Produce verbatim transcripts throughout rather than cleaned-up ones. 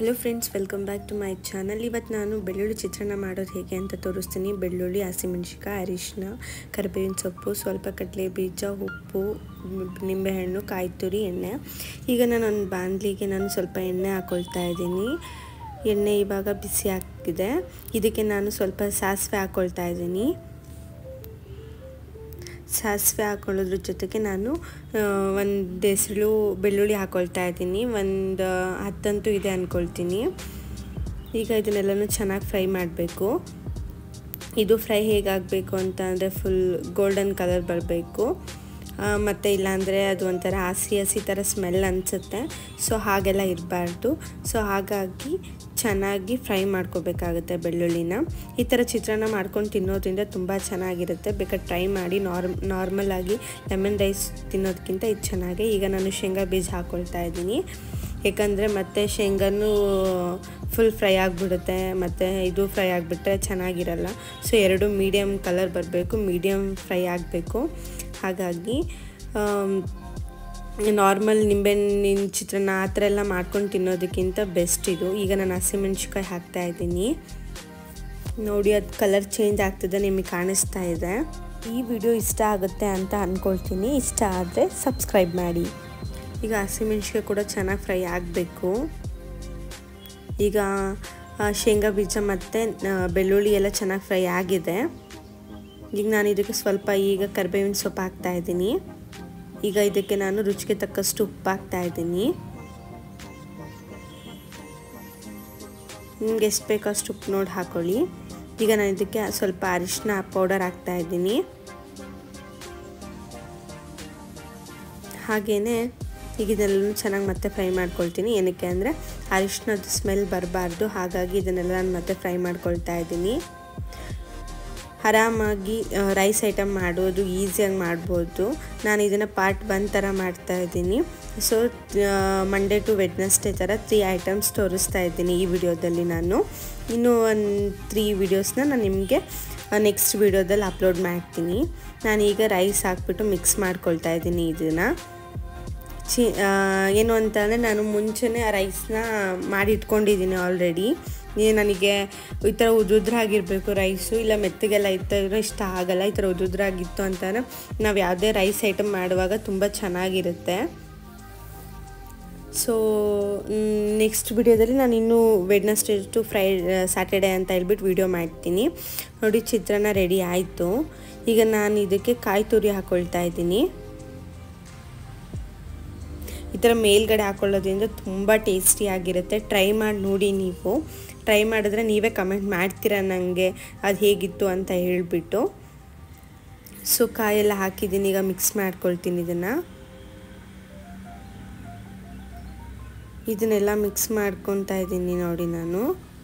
Hello friends welcome back to my channel. ಇವತ್ತು ನಾನು ಬೆಳ್ಳುಳ್ಳಿ ಚಿತ್ರಾನ್ನ ಮಾಡೋದು ಹೇಗೆ ಅಂತ ತೋರಿಸ್ತೀನಿ। ಬೆಳ್ಳುಳ್ಳಿ, ಹಸಿಮೆಣಸಿನಕಾಯಿ, ಅರಿಶಿನ, ಕರಿಬೇವಿನ ಸೊಪ್ಪು, ಸ್ವಲ್ಪ ಕಡಲೆ ಬೀಜ, ಉಪ್ಪು, ನಿಂಬೆಹಣ್ಣು, ಕಾಯಿ ತುರಿ, ಎಣ್ಣೆ। ಈಗ ನಾನು ಒಂದು ಬಾಣಲಿಗೆ ನಾನು ಸ್ವಲ್ಪ ಎಣ್ಣೆ ಹಾಕೊಳ್ತಾ ಇದ್ದೀನಿ। ಎಣ್ಣೆ ಇವಾಗ ಬಿಸಿ ಆಗ್ತಿದೆ। ಇದಕ್ಕೆ ನಾನು ಸ್ವಲ್ಪ ಸಾಸಿವೆ ಹಾಕೊಳ್ತಾ ಇದ್ದೀನಿ। ಸಾಸಿವೆ ಹಾಕೊಳ್ಳೋದ್ರ ಜೊತೆಗೆ ನಾನು ಒಂದು ಎಸಳು ಬೆಳ್ಳುಳ್ಳಿ ಹಾಕೊಳ್ತಾ ಇದ್ದೀನಿ। ಒಂದು ಹತ್ತಂತೂ ಇದೆ ಅಂದ್ಕೊಳ್ತೀನಿ। ಈಗ ಇದನ್ನೆಲ್ಲನೂ ಚೆನ್ನಾಗಿ ಫ್ರೈ ಮಾಡಬೇಕು। ಇದು ಫ್ರೈ ಹೇಗಾಗಬೇಕು ಅಂತ ಅಂದರೆ ಫುಲ್ ಗೋಲ್ಡನ್ ಕಲರ್ ಬರಬೇಕು, ಮತ್ತು ಇಲ್ಲಾಂದರೆ ಅದು ಒಂಥರ ಹಸಿ ಹಸಿ ಥರ ಸ್ಮೆಲ್ ಅನಿಸುತ್ತೆ। ಸೊ ಹಾಗೆಲ್ಲ ಇರಬಾರ್ದು। ಸೊ ಹಾಗಾಗಿ ಚೆನ್ನಾಗಿ ಫ್ರೈ ಮಾಡ್ಕೋಬೇಕಾಗುತ್ತೆ ಬೆಳ್ಳುಳ್ಳಿನ। ಈ ಥರ ಚಿತ್ರಾನ್ನ ಮಾಡ್ಕೊಂಡು ತಿನ್ನೋದ್ರಿಂದ ತುಂಬ ಚೆನ್ನಾಗಿರುತ್ತೆ। ಬೇಕಾದ್ರೆ ಟ್ರೈ ಮಾಡಿ। ನಾರ್ಮ್ ನಾರ್ಮಲಾಗಿ ಲೆಮನ್ ರೈಸ್ ತಿನ್ನೋದಕ್ಕಿಂತ ಇದು ಚೆನ್ನಾಗಿ। ಈಗ ನಾನು ಶೇಂಗಾ ಬೀಜ ಹಾಕ್ಕೊಳ್ತಾ ಇದ್ದೀನಿ, ಯಾಕಂದರೆ ಮತ್ತು ಶೇಂಗಾನೂ ಫುಲ್ ಫ್ರೈ ಆಗಿಬಿಡುತ್ತೆ, ಮತ್ತು ಇದು ಫ್ರೈ ಆಗಿಬಿಟ್ರೆ ಚೆನ್ನಾಗಿರಲ್ಲ। ಸೊ ಎರಡು ಮೀಡಿಯಮ್ ಕಲರ್ ಬರಬೇಕು, ಮೀಡಿಯಮ್ ಫ್ರೈ ಆಗಬೇಕು। ಹಾಗಾಗಿ ನಾರ್ಮಲ್ ನಿಂಬೆಹಣ್ಣಿನ ಚಿತ್ರಾನ್ನ ಆ ಥರ ಎಲ್ಲ ಮಾಡ್ಕೊಂಡು ತಿನ್ನೋದಕ್ಕಿಂತ ಬೆಸ್ಟ್ ಇದು। ಈಗ ನಾನು ಹಸಿಮೆಣ್ಸಿನ್ಕಾಯಿ ಹಾಕ್ತಾ ಇದ್ದೀನಿ ನೋಡಿ, ಅದು ಕಲರ್ ಚೇಂಜ್ ಆಗ್ತಿದೆ, ನಿಮಗೆ ಕಾಣಿಸ್ತಾ ಇದೆ। ಈ ವಿಡಿಯೋ ಇಷ್ಟ ಆಗುತ್ತೆ ಅಂತ ಅಂದ್ಕೊಳ್ತೀನಿ। ಇಷ್ಟ ಆದರೆ ಸಬ್ಸ್ಕ್ರೈಬ್ ಮಾಡಿ। ಈಗ ಹಸಿಮೆಣ್ಸಿನ್ಕಾಯಿ ಕೂಡ ಚೆನ್ನಾಗಿ ಫ್ರೈ ಆಗಬೇಕು। ಈಗ ಶೇಂಗಾ ಬೀಜ ಮತ್ತು ಬೆಳ್ಳುಳ್ಳಿ ಎಲ್ಲ ಚೆನ್ನಾಗಿ ಫ್ರೈ ಆಗಿದೆ। ಈಗ ನಾನು ಇದಕ್ಕೆ ಸ್ವಲ್ಪ ಈಗ ಕರಿಬೇವಿನ ಸೊಪ್ಪು ಹಾಕ್ತಾ ಇದ್ದೀನಿ। ಈಗ ಇದಕ್ಕೆ ನಾನು ರುಚಿಗೆ ತಕ್ಕಷ್ಟು ಉಪ್ಪು ಹಾಕ್ತಾ ಇದ್ದೀನಿ। ನಿಮ್ಗೆ ಎಷ್ಟು ಬೇಕೋ ಅಷ್ಟು ಉಪ್ಪು ನೋಡಿ ಹಾಕೊಳ್ಳಿ। ಈಗ ನಾನು ಇದಕ್ಕೆ ಸ್ವಲ್ಪ ಅರಿಶಿನ ಪೌಡರ್ ಹಾಕ್ತಾ ಇದ್ದೀನಿ। ಹಾಗೆಯೇ ಈಗ ಇದೆಲ್ಲನೂ ಚೆನ್ನಾಗಿ ಮತ್ತೆ ಫ್ರೈ ಮಾಡ್ಕೊಳ್ತೀನಿ। ಏನಕ್ಕೆ ಅಂದರೆ ಅರಿಶಿನದ ಸ್ಮೆಲ್ ಬರಬಾರ್ದು, ಹಾಗಾಗಿ ಇದನ್ನೆಲ್ಲ ನಾನು ಮತ್ತೆ ಫ್ರೈ ಮಾಡ್ಕೊಳ್ತಾ ಇದ್ದೀನಿ। ಆರಾಮಾಗಿ ರೈಸ್ ಐಟಮ್ ಮಾಡೋದು ಈಸಿಯಾಗಿ ಮಾಡ್ಬೋದು। ನಾನು ಇದನ್ನು ಪಾರ್ಟ್ ಒನ್ ಥರ ಮಾಡ್ತಾ ಇದ್ದೀನಿ। ಸೊ ಮಂಡೇ ಟು ವೆಡ್ನೆಸ್ಡೇ ಥರ ತ್ರೀ ಐಟಮ್ಸ್ ತೋರಿಸ್ತಾ ಇದ್ದೀನಿ ಈ ವಿಡಿಯೋದಲ್ಲಿ। ನಾನು ಇನ್ನೂ ಒಂದು ತ್ರೀ ವಿಡಿಯೋಸ್ನ ನಾನು ನಿಮಗೆ ನೆಕ್ಸ್ಟ್ ವಿಡಿಯೋದಲ್ಲಿ ಅಪ್ಲೋಡ್ ಮಾಡ್ತೀನಿ। ನಾನೀಗ ರೈಸ್ ಹಾಕ್ಬಿಟ್ಟು ಮಿಕ್ಸ್ ಮಾಡ್ಕೊಳ್ತಾ ಇದ್ದೀನಿ ಇದನ್ನು। ಚಿ ಏನು ಅಂತಂದರೆ ನಾನು ಮುಂಚೆನೇ ಆ ರೈಸ್ನ ಮಾಡಿ ಇಟ್ಕೊಂಡಿದ್ದೀನಿ ಆಲ್ರೆಡಿ। ನನಗೆ ಈ ಥರ ಉದುದ್ರಾಗಿರಬೇಕು ರೈಸು, ಇಲ್ಲ ಮೆತ್ತಗೆಲ್ಲ ಇತ್ತು ಇಷ್ಟ ಆಗಲ್ಲ। ಈ ಥರ ಉದುದ್ರಾಗಿತ್ತು ಅಂತಂದರೆ ನಾವು ಯಾವುದೇ ರೈಸ್ ಐಟಮ್ ಮಾಡುವಾಗ ತುಂಬ ಚೆನ್ನಾಗಿರುತ್ತೆ। ಸೊ ನೆಕ್ಸ್ಟ್ ವಿಡಿಯೋದಲ್ಲಿ ನಾನು ಇನ್ನೂ ವೆಡ್ನೆಸ್ಡೇ ಟು ಫ್ರೈ ಸ್ಯಾಟರ್ಡೇ ಅಂತ ಹೇಳ್ಬಿಟ್ಟು ವಿಡಿಯೋ ಮಾಡ್ತೀನಿ ನೋಡಿ। ಚಿತ್ರಾನ್ನ ರೆಡಿ ಆಯಿತು। ಈಗ ನಾನು ಇದಕ್ಕೆ ಕಾಯಿ ತುರಿ ಹಾಕ್ಕೊಳ್ತಾ ಇದ್ದೀನಿ। ಈ ಥರ ಮೇಲ್ಗಡೆ ಹಾಕೊಳ್ಳೋದ್ರಿಂದ ತುಂಬ ಟೇಸ್ಟಿಯಾಗಿರುತ್ತೆ। ಟ್ರೈ ಮಾಡಿ ನೋಡಿ, ನೀವು ಟ್ರೈ ಮಾಡಿದ್ರೆ ನೀವೇ ಕಮೆಂಟ್ ಮಾಡ್ತೀರಾ ನನಗೆ ಅದು ಹೇಗಿತ್ತು ಅಂತ ಹೇಳಿಬಿಟ್ಟು। ಸೊ ಕಾಯೆಲ್ಲ ಹಾಕಿದ್ದೀನಿ, ಈಗ ಮಿಕ್ಸ್ ಮಾಡ್ಕೊಳ್ತೀನಿ ಇದನ್ನು। ಇದನ್ನೆಲ್ಲ ಮಿಕ್ಸ್ ಮಾಡ್ಕೊತಾ ಇದ್ದೀನಿ ನೋಡಿ ನಾನು।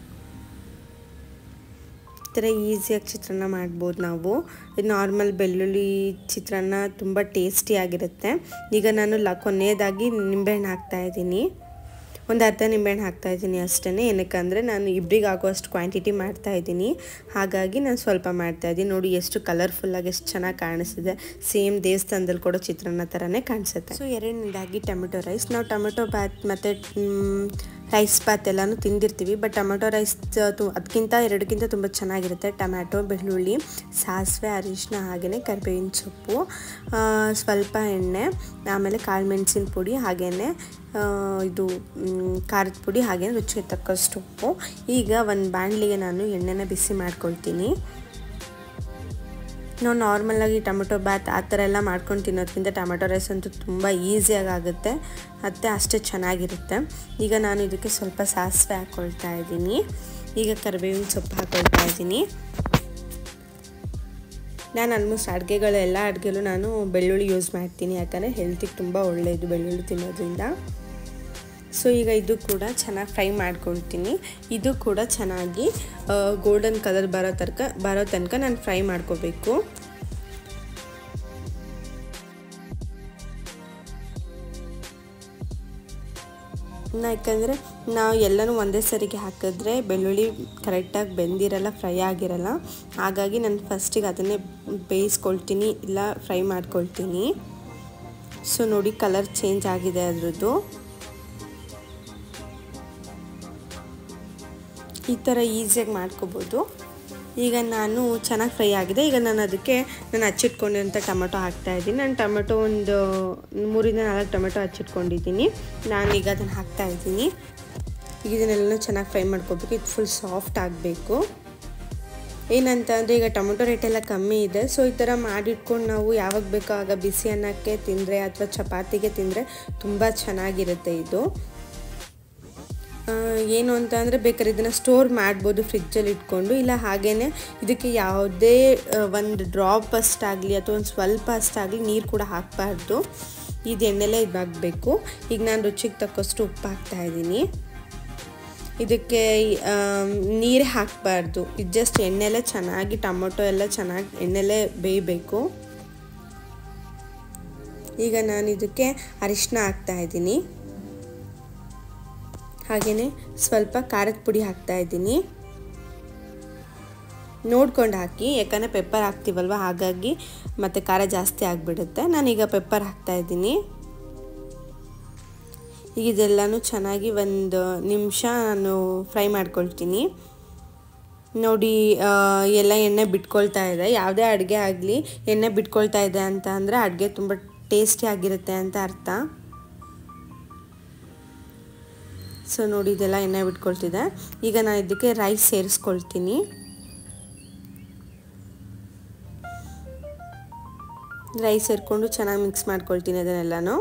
ಈ ಥರ ಈಸಿಯಾಗಿ ಚಿತ್ರಾನ್ನ ಮಾಡ್ಬೋದು ನಾವು। ನಾರ್ಮಲ್ ಬೆಳ್ಳುಳ್ಳಿ ಚಿತ್ರಾನ್ನ ತುಂಬ ಟೇಸ್ಟಿಯಾಗಿರುತ್ತೆ। ಈಗ ನಾನು ಲ ಕೊನೆಯದಾಗಿ ನಿಂಬೆಹಣ್ಣು ಹಾಕ್ತಾಯಿದ್ದೀನಿ, ಒಂದು ಅರ್ಧ ನಿಂಬೆಹಣ್ಣು ಹಾಕ್ತಾಯಿದ್ದೀನಿ ಅಷ್ಟೇ। ಏನಕ್ಕಂದರೆ ನಾನು ಇಬ್ಬರಿಗೆ ಆಗೋಷ್ಟು ಕ್ವಾಂಟಿಟಿ ಮಾಡ್ತಾಯಿದ್ದೀನಿ, ಹಾಗಾಗಿ ನಾನು ಸ್ವಲ್ಪ ಮಾಡ್ತಾಯಿದ್ದೀನಿ ನೋಡಿ। ಎಷ್ಟು ಕಲರ್ಫುಲ್ಲಾಗಿ ಎಷ್ಟು ಚೆನ್ನಾಗಿ ಕಾಣಿಸ್ತಿದೆ, ಸೇಮ್ ದೇವಸ್ಥಾನದಲ್ಲಿ ಕೊಡೋ ಚಿತ್ರಾನ್ನ ಥರನೇ ಕಾಣಿಸುತ್ತೆ। ಸೊ ಎರಡನೇದಾಗಿ ಟೊಮೆಟೊ ರೈಸ್। ನಾವು ಟೊಮೆಟೊ ಬಾತ್ ಮತ್ತು ರೈಸ್ ಬಾತ್ ಎಲ್ಲನೂ ತಿಂದಿರ್ತೀವಿ, ಬಟ್ ಟೊಮೆಟೊ ರೈಸ್ ತು ಅದಕ್ಕಿಂತ ಎರಡಕ್ಕಿಂತ ತುಂಬ ಚೆನ್ನಾಗಿರುತ್ತೆ। ಟೊಮ್ಯಾಟೊ, ಬೆಳ್ಳುಳ್ಳಿ, ಸಾಸಿವೆ, ಅರಿಶಿನ, ಹಾಗೆಯೇ ಕರಿಬೇವಿನ ಸೊಪ್ಪು, ಸ್ವಲ್ಪ ಎಣ್ಣೆ, ಆಮೇಲೆ ಕಾಳು ಮೆಣಸಿನ ಪುಡಿ, ಹಾಗೆಯೇ ಇದು ಖಾರದ ಪುಡಿ, ಹಾಗೆಯೇ ರುಚಿಗೆ ತಕ್ಕಷ್ಟು ಉಪ್ಪು। ಈಗ ಒಂದು ಬಾಣಲಿಗೆ ನಾನು ಎಣ್ಣೆನ ಬಿಸಿ ಮಾಡ್ಕೊಳ್ತೀನಿ। ನಾವು ನಾರ್ಮಲಾಗಿ ಟೊಮೆಟೊ ಬಾತ್ ಆ ಥರ ಎಲ್ಲ ಮಾಡ್ಕೊಂಡು ತಿನ್ನೋದಕ್ಕಿಂತ ಟೊಮೆಟೊ ರೈಸ್ ಅಂತೂ ತುಂಬ ಈಸಿಯಾಗಿ ಆಗುತ್ತೆ, ಮತ್ತು ಅಷ್ಟೇ ಚೆನ್ನಾಗಿರುತ್ತೆ। ಈಗ ನಾನು ಇದಕ್ಕೆ ಸ್ವಲ್ಪ ಸಾಸಿವೆ ಹಾಕ್ಕೊಳ್ತಾ ಇದ್ದೀನಿ। ಈಗ ಕರಿಬೇವಿನ ಸೊಪ್ಪು ಹಾಕ್ಕೊಳ್ತಾ ಇದ್ದೀನಿ। ನಾನು ಆಲ್ಮೋಸ್ಟ್ ಅಡುಗೆಗಳು ಎಲ್ಲ ಅಡುಗೆಲೂ ನಾನು ಬೆಳ್ಳುಳ್ಳಿ ಯೂಸ್ ಮಾಡ್ತೀನಿ, ಯಾಕಂದರೆ ಹೆಲ್ತಿಗೆ ತುಂಬ ಒಳ್ಳೆಯದು ಬೆಳ್ಳುಳ್ಳಿ ತಿನ್ನೋದ್ರಿಂದ। ಸೊ ಈಗ ಇದು ಕೂಡ ಚೆನ್ನಾಗಿ ಫ್ರೈ ಮಾಡ್ಕೊಳ್ತೀನಿ। ಇದು ಕೂಡ ಚೆನ್ನಾಗಿ ಗೋಲ್ಡನ್ ಕಲರ್ ಬರೋ ತನಕ ಬರೋ ತನಕ ನಾನು ಫ್ರೈ ಮಾಡ್ಕೋಬೇಕು। ಯಾಕಂದರೆ ನಾವು ಎಲ್ಲನೂ ಒಂದೇ ಸರಿಗೆ ಹಾಕಿದ್ರೆ ಬೆಳ್ಳುಳ್ಳಿ ಕರೆಕ್ಟಾಗಿ ಬೆಂದಿರಲ್ಲ, ಫ್ರೈ ಆಗಿರಲ್ಲ। ಹಾಗಾಗಿ ನಾನು ಫಸ್ಟಿಗೆ ಅದನ್ನೇ ಬೇಯಿಸ್ಕೊಳ್ತೀನಿ, ಇಲ್ಲ ಫ್ರೈ ಮಾಡ್ಕೊಳ್ತೀನಿ। ಸೊ ನೋಡಿ ಕಲರ್ ಚೇಂಜ್ ಆಗಿದೆ ಅದರದ್ದು। ಈ ಥರ ಈಸಿಯಾಗಿ ಮಾಡ್ಕೋಬೋದು. ಈಗ ನಾನು ಚೆನ್ನಾಗಿ ಫ್ರೈ ಆಗಿದೆ. ಈಗ ನಾನು ಅದಕ್ಕೆ ನಾನು ಹಚ್ಚಿಟ್ಕೊಂಡಿರೋಂಥ ಟೊಮೆಟೊ ಹಾಕ್ತಾಯಿದ್ದೀನಿ. ನಾನು ಟೊಮೆಟೊ ಒಂದು ಮೂರಿಂದ ನಾಲ್ಕು ಟೊಮೆಟೊ ಹಚ್ಚಿಟ್ಕೊಂಡಿದ್ದೀನಿ. ನಾನೀಗ ಅದನ್ನು ಹಾಕ್ತಾಯಿದ್ದೀನಿ. ಈಗ ಇದನ್ನೆಲ್ಲ ಚೆನ್ನಾಗಿ ಫ್ರೈ ಮಾಡ್ಕೋಬೇಕು. ಇದು ಫುಲ್ ಸಾಫ್ಟ್ ಆಗಬೇಕು. ಏನಂತ ಅಂದರೆ ಈಗ ಟೊಮೆಟೊ ರೇಟೆಲ್ಲ ಕಮ್ಮಿ ಇದೆ. ಸೊ ಈ ಥರ ಮಾಡಿಟ್ಕೊಂಡು ನಾವು ಯಾವಾಗ ಬೇಕೋ ಆಗ ಬಿಸಿ ಅನ್ನಕ್ಕೆ ತಿಂದರೆ ಅಥವಾ ಚಪಾತಿಗೆ ತಿಂದರೆ ತುಂಬ ಚೆನ್ನಾಗಿರುತ್ತೆ ಇದು. ಏನು ಅಂತ ಅಂದರೆ ಬೇಕಾದ್ರೆ ಇದನ್ನು ಸ್ಟೋರ್ ಮಾಡ್ಬೋದು ಫ್ರಿಜ್ಜಲ್ಲಿ ಇಟ್ಕೊಂಡು, ಇಲ್ಲ ಹಾಗೇ ಇದಕ್ಕೆ ಯಾವುದೇ ಒಂದು ಡ್ರಾಪ್ ಅಷ್ಟಾಗಲಿ ಅಥವಾ ಒಂದು ಸ್ವಲ್ಪ ಅಷ್ಟಾಗಲಿ ನೀರು ಕೂಡ ಹಾಕಬಾರ್ದು. ಇದು ಎಣ್ಣೆಲೇ ಇದಾಗಬೇಕು. ಈಗ ನಾನು ರುಚಿಗೆ ತಕ್ಕಷ್ಟು ಉಪ್ಪು ಹಾಕ್ತಾಯಿದ್ದೀನಿ. ಇದಕ್ಕೆ ನೀರೇ ಹಾಕಬಾರ್ದು, ಇದು ಜಸ್ಟ್ ಎಣ್ಣೆಲೇ ಚೆನ್ನಾಗಿ ಟೊಮೊಟೊ ಎಲ್ಲ ಚೆನ್ನಾಗಿ ಎಣ್ಣೆಲೇ ಬೇಯಬೇಕು. ಈಗ ನಾನು ಇದಕ್ಕೆ ಅರಿಶಿನ ಹಾಕ್ತಾಯಿದ್ದೀನಿ. ಹಾಗೆಯೇ ಸ್ವಲ್ಪ ಖಾರದ ಪುಡಿ ಹಾಕ್ತಾಯಿದ್ದೀನಿ. ನೋಡ್ಕೊಂಡು ಹಾಕಿ, ಯಾಕಂದರೆ ಪೆಪ್ಪರ್ ಹಾಕ್ತೀವಲ್ವ, ಹಾಗಾಗಿ ಮತ್ತು ಖಾರ ಜಾಸ್ತಿ ಆಗಿಬಿಡುತ್ತೆ. ನಾನೀಗ ಪೆಪ್ಪರ್ ಹಾಕ್ತಾಯಿದ್ದೀನಿ. ಈಗ ಇದೆಲ್ಲನೂ ಚೆನ್ನಾಗಿ ಒಂದು ನಿಮಿಷ ನಾನು ಫ್ರೈ ಮಾಡ್ಕೊಳ್ತೀನಿ. ನೋಡಿ ಎಲ್ಲ ಎಣ್ಣೆ ಬಿಟ್ಕೊಳ್ತಾ ಇದೆ. ಯಾವುದೇ ಅಡುಗೆ ಆಗಲಿ ಎಣ್ಣೆ ಬಿಟ್ಕೊಳ್ತಾ ಇದೆ ಅಂತ ಅಂದರೆ ಅಡುಗೆ ತುಂಬ ಟೇಸ್ಟಿ ಆಗಿರುತ್ತೆ ಅಂತ ಅರ್ಥ. ಸೊ ನೋಡಿ ಇದೆಲ್ಲ ಎಣ್ಣೆ ಬಿಟ್ಕೊಳ್ತಿದೆ. ಈಗ ನಾನು ಇದಕ್ಕೆ ರೈಸ್ ಸೇರಿಸ್ಕೊಳ್ತೀನಿ. ರೈಸ್ ಸೇರಿಕೊಂಡು ಚೆನ್ನಾಗಿ ಮಿಕ್ಸ್ ಮಾಡ್ಕೊಳ್ತೀನಿ ಅದನ್ನೆಲ್ಲನೂ.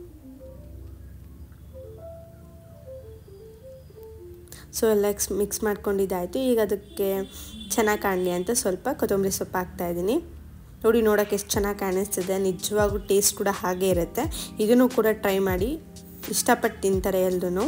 ಸೊ ಎಲ್ಲ ಮಿಕ್ಸ್ ಮಾಡ್ಕೊಂಡಿದ್ದಾಯಿತು. ಈಗ ಅದಕ್ಕೆ ಚೆನ್ನಾಗಿ ಕಾಣಲಿ ಅಂತ ಸ್ವಲ್ಪ ಕೊತ್ತಂಬರಿ ಸೊಪ್ಪು ಹಾಕ್ತಾಯಿದ್ದೀನಿ. ನೋಡಿ ನೋಡೋಕ್ಕೆ ಎಷ್ಟು ಚೆನ್ನಾಗಿ ಕಾಣಿಸ್ತಿದೆ. ನಿಜವಾಗೂ ಟೇಸ್ಟ್ ಕೂಡ ಹಾಗೆ ಇರುತ್ತೆ. ಇದನ್ನು ಕೂಡ ಟ್ರೈ ಮಾಡಿ, ಇಷ್ಟಪಟ್ಟು ತಿಂತಾರೆ ಎಲ್ಲರೂ.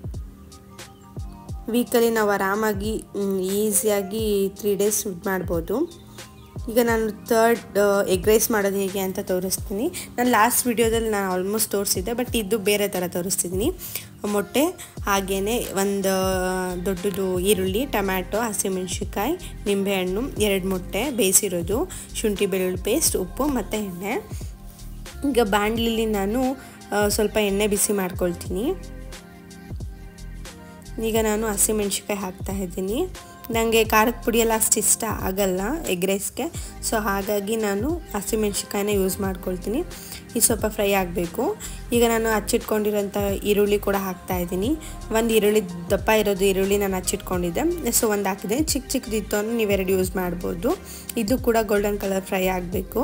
ವೀಕಲ್ಲಿ ನಾವು ಆರಾಮಾಗಿ ಈಸಿಯಾಗಿ ತ್ರೀ ಡೇಸ್ ಇದು ಮಾಡ್ಬೋದು. ಈಗ ನಾನು ಥರ್ಡ್ ಎಗ್ ರೈಸ್ ಮಾಡೋದು ಹೇಗೆ ಅಂತ ತೋರಿಸ್ತೀನಿ. ನಾನು ಲಾಸ್ಟ್ ವಿಡಿಯೋದಲ್ಲಿ ನಾನು ಆಲ್ಮೋಸ್ಟ್ ತೋರಿಸಿದ್ದೆ, ಬಟ್ ಇದು ಬೇರೆ ಥರ ತೋರಿಸ್ತಿದ್ದೀನಿ. ಮೊಟ್ಟೆ, ಹಾಗೆಯೇ ಒಂದು ದೊಡ್ಡದು ಈರುಳ್ಳಿ, ಟೊಮ್ಯಾಟೊ, ಹಸಿಮೆಣ್ಸಿನ್ಕಾಯಿ, ನಿಂಬೆಹಣ್ಣು, ಎರಡು ಮೊಟ್ಟೆ ಬೇಯಿಸಿರೋದು, ಶುಂಠಿ ಬೆಳ್ಳುಳ್ಳಿ ಪೇಸ್ಟ್, ಉಪ್ಪು ಮತ್ತು ಎಣ್ಣೆ. ಈಗ ಬಾಣಲಿಲಿ ನಾನು ಸ್ವಲ್ಪ ಎಣ್ಣೆ ಬಿಸಿ ಮಾಡ್ಕೊಳ್ತೀನಿ. ಈಗ ನಾನು ಹಸಿಮೆಣ್ಸಿನ್ಕಾಯಿ ಹಾಕ್ತಾಯಿದ್ದೀನಿ. ನನಗೆ ಖಾರದ ಪುಡಿ ಎಲ್ಲ ಅಷ್ಟು ಇಷ್ಟ ಆಗಲ್ಲ ಎಗ್ ರೈಸ್ಗೆ, ಸೊ ಹಾಗಾಗಿ ನಾನು ಹಸಿಮೆಣ್ಸಿನ್ಕಾಯಿನೇ ಯೂಸ್ ಮಾಡ್ಕೊಳ್ತೀನಿ. ಇದು ಸ್ವಲ್ಪ ಫ್ರೈ ಆಗಬೇಕು. ಈಗ ನಾನು ಹಚ್ಚಿಟ್ಕೊಂಡಿರೋಂಥ ಈರುಳ್ಳಿ ಕೂಡ ಹಾಕ್ತಾಯಿದ್ದೀನಿ. ಒಂದು ಈರುಳ್ಳಿ ದಪ್ಪ ಇರೋದು ಈರುಳ್ಳಿ ನಾನು ಹಚ್ಚಿಟ್ಕೊಂಡಿದ್ದೆ, ಸೊ ಒಂದು ಹಾಕಿದೆ. ಚಿಕ್ಕ ಚಿಕ್ಕದಿತ್ತು ಅಂದರೆ ನೀವೆರಡು ಯೂಸ್ ಮಾಡ್ಬೋದು. ಇದು ಕೂಡ ಗೋಲ್ಡನ್ ಕಲರ್ ಫ್ರೈ ಆಗಬೇಕು.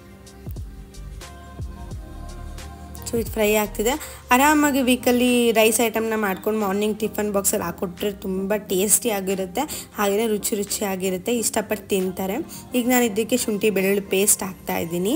ಸೊ ಇದು ಫ್ರೈ ಆಗ್ತಿದೆ. ಆರಾಮಾಗಿ ವೀಕಲ್ಲಿ ರೈಸ್ ಐಟಮ್ನ ಮಾಡ್ಕೊಂಡು ಮಾರ್ನಿಂಗ್ ಟಿಫನ್ ಬಾಕ್ಸಲ್ಲಿ ಹಾಕ್ಕೊಟ್ರೆ ತುಂಬ ಟೇಸ್ಟಿ ಆಗಿರುತ್ತೆ, ಹಾಗೆಯೇ ರುಚಿ ರುಚಿಯಾಗಿರುತ್ತೆ, ಇಷ್ಟಪಟ್ಟು ತಿಂತಾರೆ. ಈಗ ನಾನು ಇದಕ್ಕೆ ಶುಂಠಿ ಬೆಳ್ಳುಳ್ಳಿ ಪೇಸ್ಟ್ ಹಾಕ್ತಾಯಿದ್ದೀನಿ.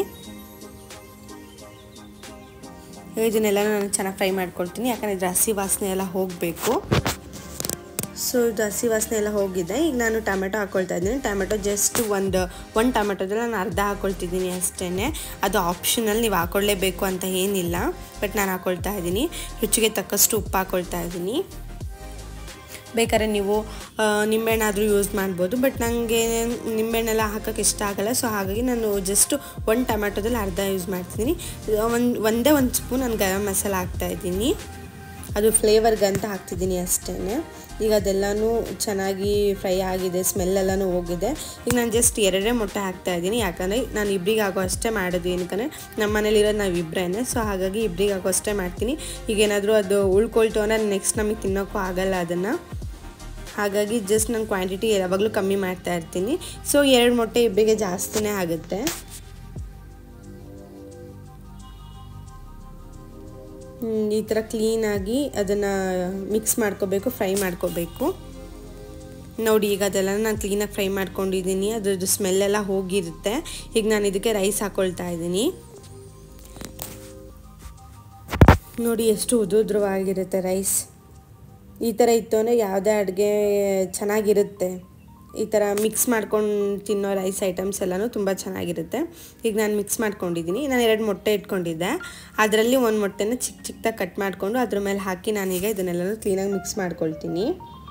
ಇದನ್ನೆಲ್ಲ ನಾನು ಚೆನ್ನಾಗಿ ಫ್ರೈ ಮಾಡ್ಕೊಳ್ತೀನಿ, ಯಾಕಂದರೆ ಇದು ಹಸಿ ವಾಸನೆ ಎಲ್ಲ ಹೋಗಬೇಕು. ಸೊ ಇದು ಹಸಿ ವಾಸನೆ ಎಲ್ಲ ಹೋಗಿದೆ. ಈಗ ನಾನು ಟೊಮೆಟೊ ಹಾಕ್ಕೊಳ್ತಾ ಇದ್ದೀನಿ. ಟೊಮೆಟೊ ಜಸ್ಟ್ ಒಂದು ಒಂದು ಟೊಮೆಟೊದಲ್ಲಿ ನಾನು ಅರ್ಧ ಹಾಕ್ಕೊಳ್ತಿದ್ದೀನಿ ಅಷ್ಟೇ. ಅದು ಆಪ್ಷನಲ್, ನೀವು ಹಾಕ್ಕೊಳ್ಳೇಬೇಕು ಅಂತ ಏನಿಲ್ಲ, ಬಟ್ ನಾನು ಹಾಕ್ಕೊಳ್ತಾ ಇದ್ದೀನಿ. ರುಚಿಗೆ ತಕ್ಕಷ್ಟು ಉಪ್ಪು ಹಾಕ್ಕೊಳ್ತಾ ಇದ್ದೀನಿ. ಬೇಕಾದ್ರೆ ನೀವು ನಿಂಬೆಹಣ್ಣಾದರೂ ಯೂಸ್ ಮಾಡ್ಬೋದು, ಬಟ್ ನನಗೆ ನಿಂಬೆಹಣ್ಣೆಲ್ಲ ಹಾಕೋಕ್ಕೆ ಇಷ್ಟ ಆಗಲ್ಲ. ಸೊ ಹಾಗಾಗಿ ನಾನು ಜಸ್ಟ್ ಒಂದು ಟೊಮೆಟೊದಲ್ಲಿ ಅರ್ಧ ಯೂಸ್ ಮಾಡ್ತಿದ್ದೀನಿ. ಒಂದು ಒಂದೇ ಒಂದು ಸ್ಪೂನ್ ನಾನು ಗರಂ ಮಸಾಲ ಹಾಕ್ತಾಯಿದ್ದೀನಿ, ಅದು ಫ್ಲೇವರ್ಗಂತ ಹಾಕ್ತಿದ್ದೀನಿ ಅಷ್ಟೇ. ಈಗ ಅದೆಲ್ಲನೂ ಚೆನ್ನಾಗಿ ಫ್ರೈ ಆಗಿದೆ, ಸ್ಮೆಲ್ಲೆಲ್ಲನೂ ಹೋಗಿದೆ. ಈಗ ನಾನು ಜಸ್ಟ್ ಎರಡೇ ಮೊಟ್ಟೆ ಹಾಕ್ತಾಯಿದ್ದೀನಿ, ಯಾಕಂದರೆ ನಾನು ಇಬ್ಬರಿಗೆ ಆಗೋ ಅಷ್ಟೇ ಮಾಡೋದು. ಏನಕ್ಕಂದರೆ ನಮ್ಮ ಮನೇಲಿರೋದು ನಾವು ಇಬ್ಬರೇ, ಸೊ ಹಾಗಾಗಿ ಇಬ್ಬರಿಗೆ ಆಗೋ ಅಷ್ಟೇ ಮಾಡ್ತೀನಿ. ಈಗೇನಾದರೂ ಅದು ಉಳ್ಕೊಳ್ತು ಅಂದರೆ ನೆಕ್ಸ್ಟ್ ನಮಗೆ ತಿನ್ನೋಕ್ಕೂ ಆಗಲ್ಲ ಅದನ್ನು, ಹಾಗಾಗಿ ಜಸ್ಟ್ ನಾನು ಕ್ವಾಂಟಿಟಿ ಯಾವಾಗಲೂ ಕಮ್ಮಿ ಮಾಡ್ತಾ ಇರ್ತೀನಿ. ಸೊ ಎರಡು ಮೊಟ್ಟೆ ಇಬ್ಬರಿಗೆ ಜಾಸ್ತಿನೇ ಆಗುತ್ತೆ. ಈ ಥರ ಕ್ಲೀನಾಗಿ ಅದನ್ನು ಮಿಕ್ಸ್ ಮಾಡ್ಕೋಬೇಕು, ಫ್ರೈ ಮಾಡ್ಕೋಬೇಕು. ನೋಡಿ ಈಗ ಅದೆಲ್ಲ ನಾನು ಕ್ಲೀನಾಗಿ ಫ್ರೈ ಮಾಡ್ಕೊಂಡಿದ್ದೀನಿ, ಅದ್ರದ್ದು ಸ್ಮೆಲ್ಲೆಲ್ಲ ಹೋಗಿರುತ್ತೆ. ಈಗ ನಾನು ಇದಕ್ಕೆ ರೈಸ್ ಹಾಕ್ಕೊಳ್ತಾ ಇದ್ದೀನಿ. ನೋಡಿ ಎಷ್ಟು ಉದುದ್ರವಾಗಿರುತ್ತೆ ರೈಸ್. ಈ ಥರ ಇತ್ತು ಅಂದರೆ ಯಾವುದೇ ಅಡುಗೆ ಚೆನ್ನಾಗಿರುತ್ತೆ. ಈ ಥರ ಮಿಕ್ಸ್ ಮಾಡ್ಕೊಂಡು ತಿನ್ನೋ ರೈಸ್ ಐಟಮ್ಸ್ ಎಲ್ಲನೂ ತುಂಬ ಚೆನ್ನಾಗಿರುತ್ತೆ. ಈಗ ನಾನು ಮಿಕ್ಸ್ ಮಾಡ್ಕೊಂಡಿದ್ದೀನಿ. ನಾನು ಎರಡು ಮೊಟ್ಟೆ ಇಟ್ಕೊಂಡಿದ್ದೆ, ಅದರಲ್ಲಿ ಒಂದು ಮೊಟ್ಟೆನ ಚಿಕ್ಕ ಚಿಕ್ಕದಾಗಿ ಕಟ್ ಮಾಡಿಕೊಂಡು ಅದ್ರ ಮೇಲೆ ಹಾಕಿ ನಾನೀಗ ಇದನ್ನೆಲ್ಲನೂ ಕ್ಲೀನಾಗಿ ಮಿಕ್ಸ್ ಮಾಡ್ಕೊಳ್ತೀನಿ.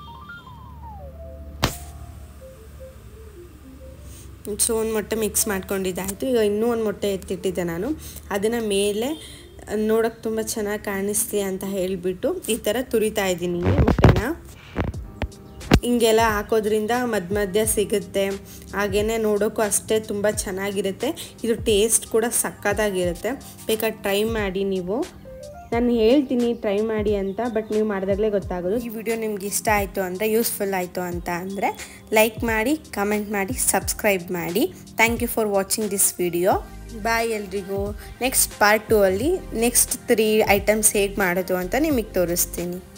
ಸೊ ಒಂದು ಮೊಟ್ಟೆ ಮಿಕ್ಸ್ ಮಾಡ್ಕೊಂಡಿದ್ದಾಯಿತು. ಈಗ ಇನ್ನೂ ಒಂದು ಮೊಟ್ಟೆ ಎತ್ತಿಟ್ಟಿದ್ದೆ ನಾನು, ಅದನ್ನು ಮೇಲೆ ನೋಡೋಕ್ಕೆ ತುಂಬ ಚೆನ್ನಾಗಿ ಕಾಣಿಸ್ತೀಯ ಅಂತ ಹೇಳಿಬಿಟ್ಟು ಈ ಥರ ತುರಿತಾ ಇದ್ದೀನಿ ಮೊಟ್ಟೆನ. ಹಿಂಗೆಲ್ಲ ಹಾಕೋದ್ರಿಂದ ಮಧ್ಯ ಮಧ್ಯ ಸಿಗುತ್ತೆ, ಹಾಗೆಯೇ ನೋಡೋಕ್ಕೂ ಅಷ್ಟೇ ತುಂಬ ಚೆನ್ನಾಗಿರುತ್ತೆ. ಇದು ಟೇಸ್ಟ್ ಕೂಡ ಸಕ್ಕತ್ತಾಗಿರುತ್ತೆ. ಬೇಕಾದ್ರೆ ಟ್ರೈ ಮಾಡಿ ನೀವು. ನಾನು ಹೇಳ್ತೀನಿ ಟ್ರೈ ಮಾಡಿ ಅಂತ, ಬಟ್ ನೀವು ಮಾಡಿದಾಗಲೇ ಗೊತ್ತಾಗೋದು. ಈ ವಿಡಿಯೋ ನಿಮ್ಗೆ ಇಷ್ಟ ಆಯಿತು ಅಂದರೆ, ಯೂಸ್ಫುಲ್ ಆಯಿತು ಅಂತ ಅಂದರೆ ಲೈಕ್ ಮಾಡಿ, ಕಮೆಂಟ್ ಮಾಡಿ, ಸಬ್ಸ್ಕ್ರೈಬ್ ಮಾಡಿ. Thank you for watching this video. Bye ಎಲ್ರಿಗೂ. ನೆಕ್ಸ್ಟ್ ಪಾರ್ಟ್ ಟೂ ಅಲ್ಲಿ ನೆಕ್ಸ್ಟ್ ತ್ರೀ ಐಟಮ್ಸ್ ಹೇಗೆ ಮಾಡೋದು ಅಂತ ನಿಮಗೆ ತೋರಿಸ್ತೀನಿ.